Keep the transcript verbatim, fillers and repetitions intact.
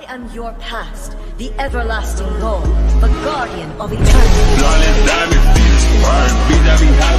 am your past, the everlasting goal, the guardian of eternity. Flawless diamond feet, heartbeat that be having.